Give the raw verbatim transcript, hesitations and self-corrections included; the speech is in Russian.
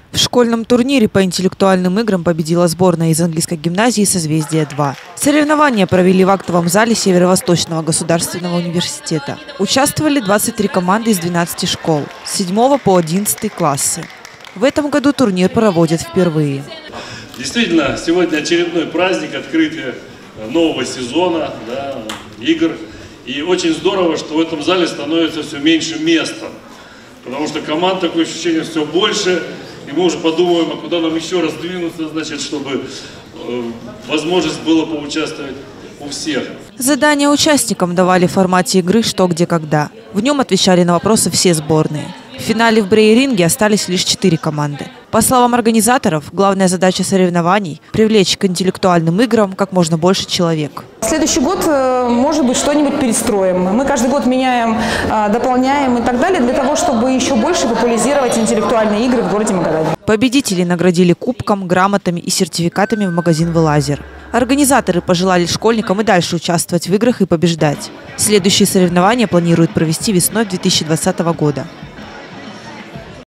В школьном турнире по интеллектуальным играм победила сборная из английской гимназии «Созвездие-два». Соревнования провели в актовом зале Северо-Восточного государственного университета. Участвовали двадцать три команды из двенадцати школ с седьмого по одиннадцатый классы. В этом году турнир проводят впервые. Действительно, сегодня очередной праздник, открытие нового сезона, да, игр. И очень здорово, что в этом зале становится все меньше места. Потому что команд, такое ощущение, все больше. И мы уже подумаем, а куда нам еще раз двинуться, значит, чтобы э, возможность была поучаствовать у всех. Задания участникам давали в формате игры «Что, где, когда». В нем отвечали на вопросы все сборные. В финале в брейринге остались лишь четыре команды. По словам организаторов, главная задача соревнований – привлечь к интеллектуальным играм как можно больше человек. Следующий год, может быть, что-нибудь перестроим. Мы каждый год меняем, дополняем и так далее, для того, чтобы еще больше популяризировать интеллектуальные игры в городе Магадан. Победителей наградили кубком, грамотами и сертификатами в магазин «Велазер». Организаторы пожелали школьникам и дальше участвовать в играх и побеждать. Следующие соревнования планируют провести весной две тысячи двадцатого года.